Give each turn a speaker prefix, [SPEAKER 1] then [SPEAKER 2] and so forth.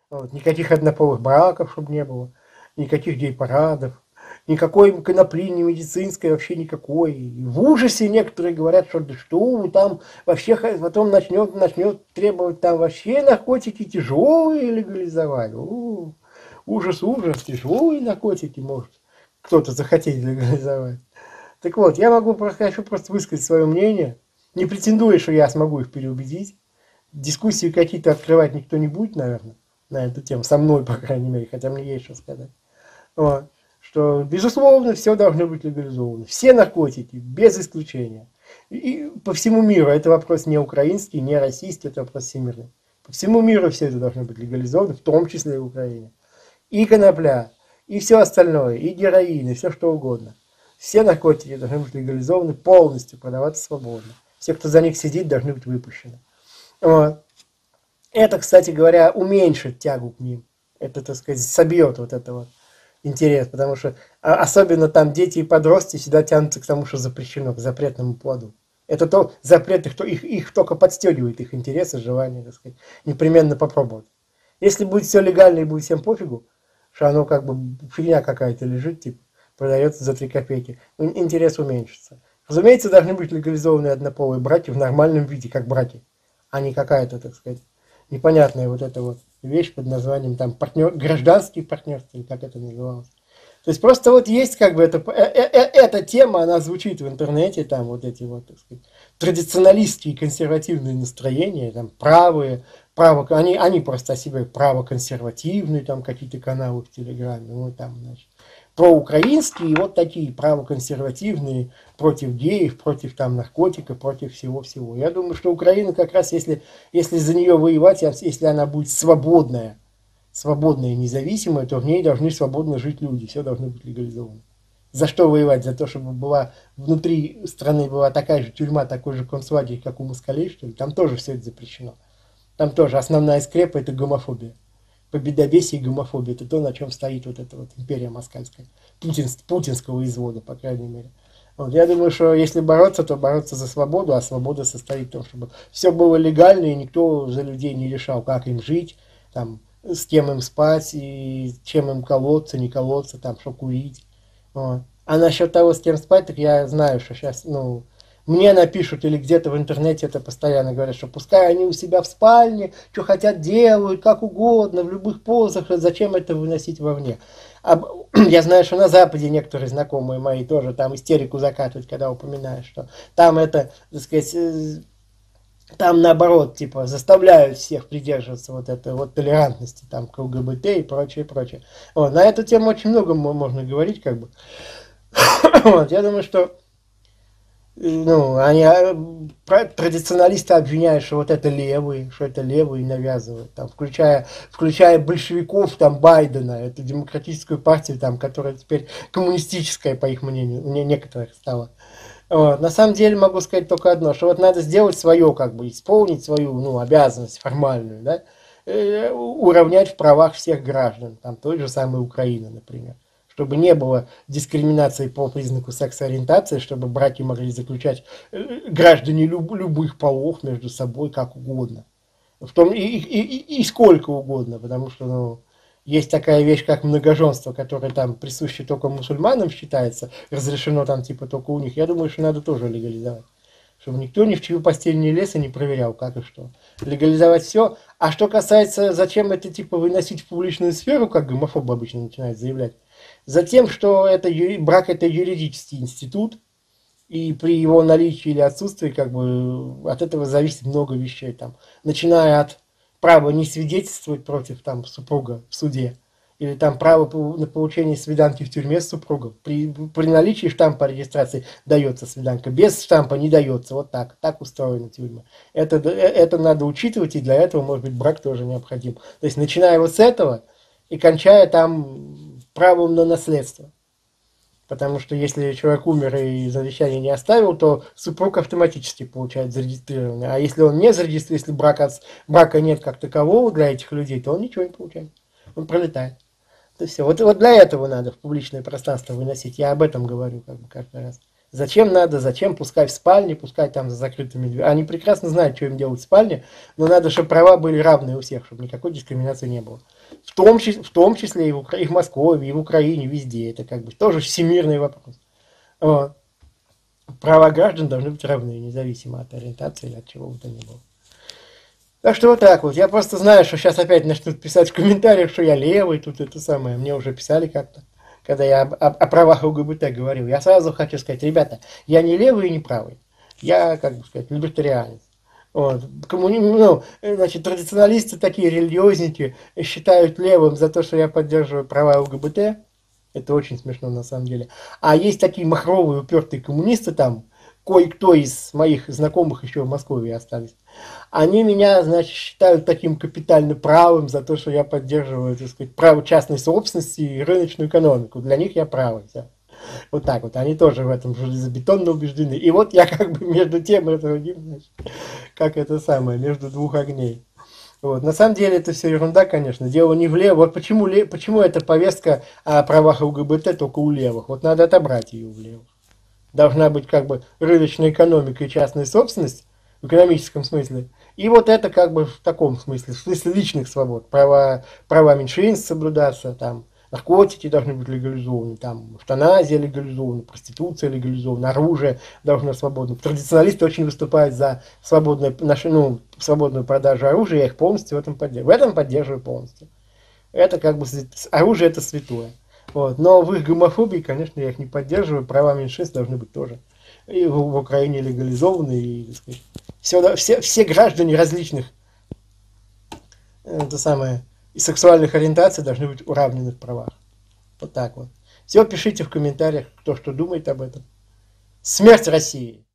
[SPEAKER 1] Вот. Никаких однополых браков, чтобы не было, никаких гей-парадов, никакой конопли, не медицинской, вообще никакой. И в ужасе некоторые говорят, что да что вы там вообще, потом начнет требовать там вообще наркотики тяжелые легализовать. Ужас, ужас, тяжелые наркотики может кто-то захотеть легализовать. Так вот, хочу просто высказать свое мнение, не претендуя, что я смогу их переубедить. Дискуссии какие-то открывать никто не будет, наверное, на эту тему, со мной, по крайней мере, хотя мне есть что сказать. Вот. Что, безусловно, все должно быть легализовано. Все наркотики, без исключения. И по всему миру, это вопрос не украинский, не российский, это вопрос всемирный. По всему миру все это должно быть легализовано, в том числе и в Украине. И конопля, и все остальное, и героин, и все что угодно. Все наркотики должны быть легализованы полностью, продаваться свободно. Все, кто за них сидит, должны быть выпущены. Вот. Это, кстати говоря, уменьшит тягу к ним. Это, так сказать, собьет вот это вот интерес, потому что особенно там дети и подростки всегда тянутся к тому, что запрещено, к запретному плоду. Это то запрет, их только подстегивает, их интересы, желание, так сказать, непременно попробовать. Если будет все легально и будет всем пофигу, что оно как бы фигня какая-то лежит, типа, продается за 3 копейки, интерес уменьшится. Разумеется, должны быть легализованы однополые браки в нормальном виде, как браки, а не какая-то, так сказать, непонятная вот эта вот вещь под названием там гражданский партнерство, или как это называлось. То есть просто вот есть как бы эта тема, она звучит в интернете, там вот эти вот, так сказать, традиционалистские консервативные настроения, там правые, они просто о себе правоконсервативные, там какие-то каналы в Телеграме, ну там, значит, проукраинские, вот такие правоконсервативные, против геев, против там наркотиков, против всего-всего. Я думаю, что Украина как раз, если за нее воевать, если она будет свободная и независимая, то в ней должны свободно жить люди, все должно быть легализовано. За что воевать? За то, чтобы была внутри страны была такая же тюрьма, такой же концлагерь, как у москалей, что ли? Там тоже все это запрещено. Там тоже основная скрепа – это гомофобия. Победобесие и гомофобия – это то, на чем стоит вот эта вот империя москальская. Путинского извода, по крайней мере. Вот, я думаю, что если бороться, то бороться за свободу, а свобода состоит в том, чтобы все было легально, и никто за людей не решал, как им жить, там, с кем им спать, и чем им колоться, не колоться, там, что курить. Вот. А насчет того, с кем спать, так я знаю, что сейчас, ну, мне напишут или где-то в интернете это постоянно говорят, что пускай они у себя в спальне, что хотят делают, как угодно, в любых позах, зачем это выносить вовне. Я знаю, что на Западе некоторые знакомые мои тоже там истерику закатывают, когда упоминаешь, что там это, так сказать, там наоборот, типа, заставляют всех придерживаться вот этой вот толерантности, там, к ЛГБТ и прочее, прочее. Вот, на эту тему очень много можно говорить, как бы. Вот, я думаю, что ну, традиционалисты обвиняют, что вот это левые, навязывают, там, включая большевиков, там, Байдена, эту демократическую партию, там, которая теперь коммунистическая, по их мнению, у некоторых стала. Вот. На самом деле могу сказать только одно, что вот надо сделать свое, как бы, исполнить свою, ну, обязанность формальную, да, уравнять в правах всех граждан, там, той же самой Украины, например. Чтобы не было дискриминации по признаку сексуализации, чтобы браки могли заключать граждане любых полов между собой как угодно. В том и сколько угодно, потому что ну, есть такая вещь, как многоженство, которое там присуще только мусульманам считается, разрешено там типа только у них. Я думаю, что надо тоже легализовать. Чтобы никто ни в чью постель не лез и не проверял, как и что. Легализовать все. А что касается, зачем это типа выносить в публичную сферу, как гомофобы обычно начинают заявлять, затем, что брак это юридический институт, и при его наличии или отсутствии, как бы, от этого зависит много вещей, там, начиная от права не свидетельствовать против там, супруга в суде, или там право на получение свиданки в тюрьме с супругом. При наличии штампа регистрации дается свиданка, без штампа не дается. Вот так устроена тюрьма. Это надо учитывать, и для этого, может быть, брак тоже необходим. То есть, начиная вот с этого и кончая там правом на наследство. Потому что если человек умер и завещание не оставил, то супруг автоматически получает зарегистрированное. А если он не зарегистрирован, если брака нет как такового для этих людей, то он ничего не получает. Он пролетает. Это все. Вот для этого надо в публичное пространство выносить. Я об этом говорю как бы каждый раз. Зачем надо, зачем, пускай в спальне, пускай там за закрытыми дверями. Они прекрасно знают, что им делать в спальне, но надо, чтобы права были равны у всех, чтобы никакой дискриминации не было. В том числе и в Москве, и в Украине, везде. Это как бы тоже всемирный вопрос. Вот. Права граждан должны быть равны, независимо от ориентации или от чего бы то ни было. Так что вот так вот. Я просто знаю, что сейчас опять начнут писать в комментариях, что я левый, тут это самое. Мне уже писали как-то, когда я о правах ЛГБТ говорил. Я сразу хочу сказать, ребята, я не левый и не правый. Я, как бы сказать, либертарианец. Вот. Значит, традиционалисты такие религиозники считают левым за то, что я поддерживаю права ЛГБТ. Это очень смешно на самом деле. А есть такие махровые, упертые коммунисты там, кое-кто из моих знакомых еще в Москве остались. Они меня, значит, считают таким капитально правым за то, что я поддерживаю, так сказать, право частной собственности и рыночную экономику. Для них я правый. Все. Вот так вот. Они тоже в этом железобетонно убеждены. И вот я как бы между тем и другим, значит, как это самое, между двух огней. Вот. На самом деле это все ерунда, конечно. Дело не в левых. Вот почему эта повестка о правах ЛГБТ только у левых. Вот надо отобрать ее у левых. Должна быть как бы рыночная экономика и частная собственность в экономическом смысле. И вот это как бы в таком смысле, в смысле личных свобод. Права меньшинств соблюдаться, там, наркотики должны быть легализованы, там, эвтаназия легализована, проституция легализована, оружие должно свободно. Традиционалисты очень выступают за свободную продажу оружия, я их полностью в этом поддерживаю. В этом поддерживаю полностью. Это как бы оружие это святое. Вот. Но в их гомофобии, конечно, я их не поддерживаю, права меньшинств должны быть тоже. И в Украине легализованы, и, так сказать, все граждане различных это самое, и сексуальных ориентаций должны быть уравнены в правах. Вот так вот. Все пишите в комментариях, кто что думает об этом. Смерть России!